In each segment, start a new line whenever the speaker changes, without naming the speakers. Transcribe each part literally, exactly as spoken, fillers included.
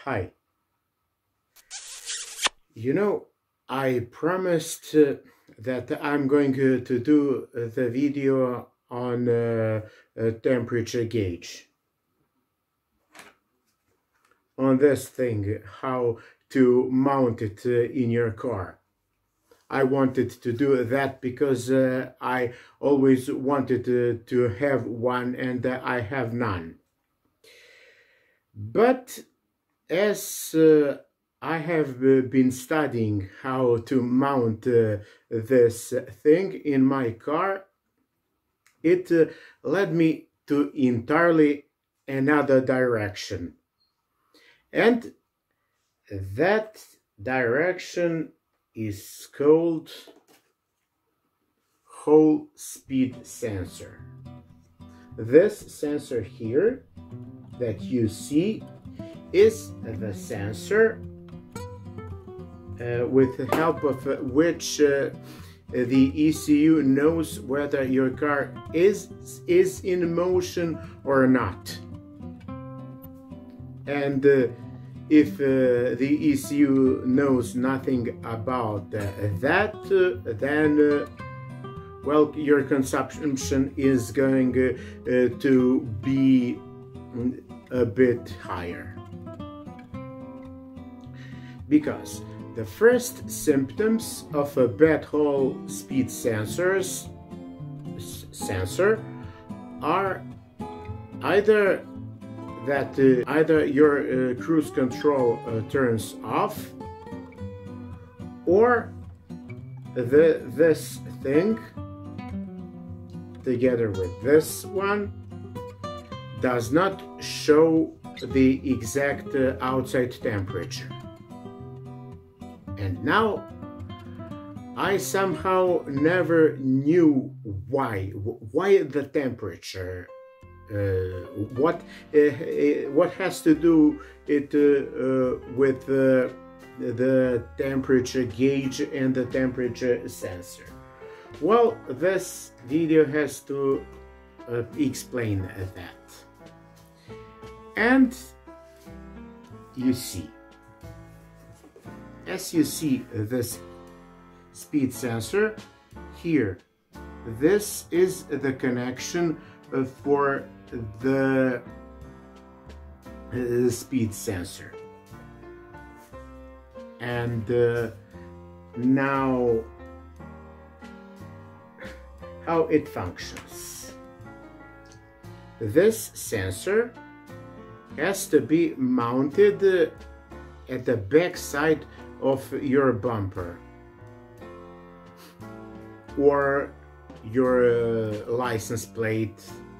Hi. You know, I promised uh, that I'm going uh, to do uh, the video on uh, a temperature gauge. On this thing, how to mount it uh, in your car. I wanted to do that because uh, I always wanted uh, to have one and uh, I have none. But as uh, I have uh, been studying how to mount uh, this thing in my car, it uh, led me to entirely another direction. And that direction is called whole speed sensor. This sensor here that you see is the sensor uh, with the help of uh, which uh, the E C U knows whether your car is is in motion or not. And uh, if uh, the E C U knows nothing about uh, that, uh, then uh, well, your consumption is going uh, uh, to be a bit higher. Because the first symptoms of a bad whole speed sensors sensor are either that uh, either your uh, cruise control uh, turns off, or the this thing together with this one does not show the exact uh, outside temperature. And now I somehow never knew why why the temperature uh, what uh, what has to do it uh, uh, with uh, the temperature gauge and the temperature sensor. Well, this video has to uh, explain that. And you see, as you see this speed sensor here, this is the connection uh, for the uh, speed sensor. And uh, now how it functions. This sensor has to be mounted uh, at the back side of your bumper or your uh, license plate.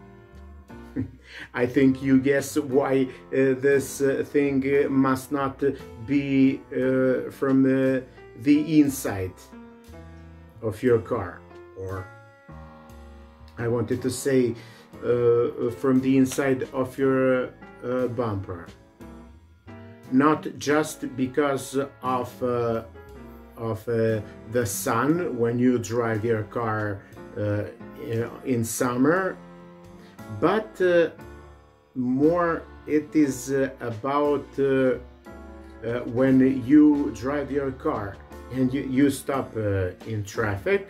I think you guess why uh, this uh, thing uh, must not be uh, from uh, the inside of your car, or I wanted to say uh, from the inside of your uh, bumper. Not just because of uh, of uh, the sun when you drive your car uh, in summer, but uh, more it is uh, about uh, uh, when you drive your car and you, you stop uh, in traffic,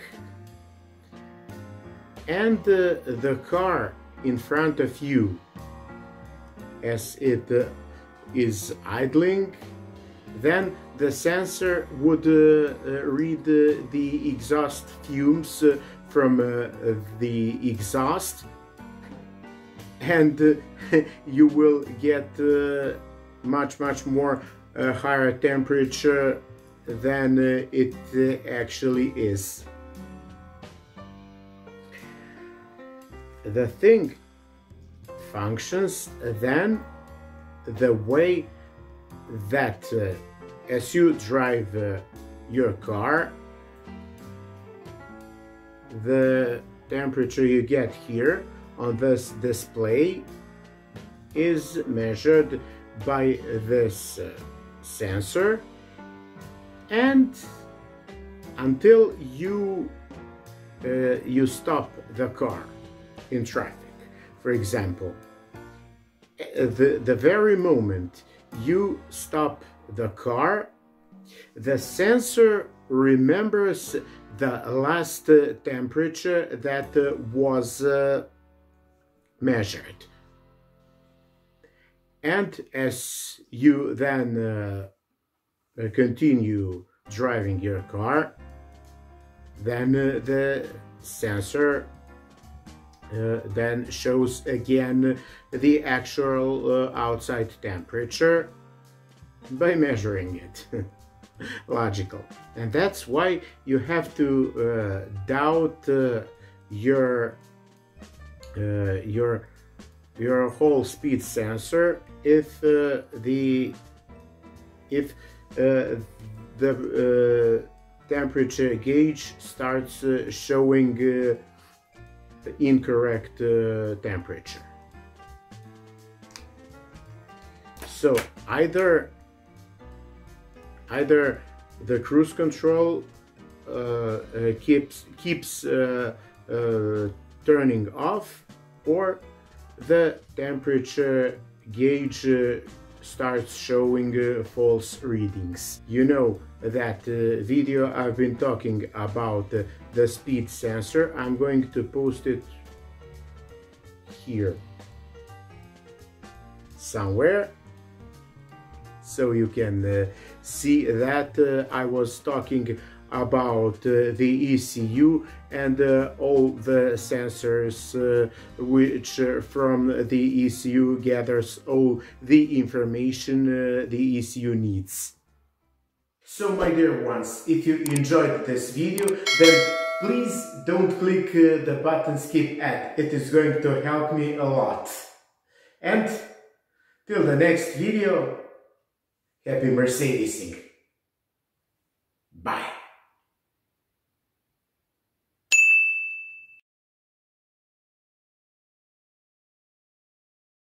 and uh, the car in front of you, as it uh, is idling, then the sensor would uh, uh, read uh, the exhaust fumes uh, from uh, the exhaust, and uh, you will get uh, much much more uh, higher temperature than uh, it uh, actually is. The thing functions then the way that uh, as you drive uh, your car, the temperature you get here on this display is measured by this uh, sensor, and until you uh, you stop the car in traffic, for example, the, the very moment you stop the car, the sensor remembers the last uh, temperature that uh, was uh, measured. And as you then uh, continue driving your car, then uh, the sensor uh, then shows again the actual uh, outside temperature by measuring it. Logical. And that's why you have to uh, doubt uh, your uh, your your whole speed sensor if uh, the if uh, the uh, temperature gauge starts uh, showing uh, the incorrect uh, temperature. So either either the cruise control uh, uh, keeps keeps uh, uh, turning off, or the temperature gauge uh, starts showing uh, false readings. You know that uh, video I've been talking about uh, the speed sensor. I'm going to post it here somewhere, so you can uh, see that uh, I was talking about uh, the E C U and uh, all the sensors uh, which uh, from the E C U gathers all the information uh, the E C U needs. So my dear ones, if you enjoyed this video, then please don't click uh, the button skip ad. It is going to help me a lot. And till the next video, happy Mercedesing. Bye.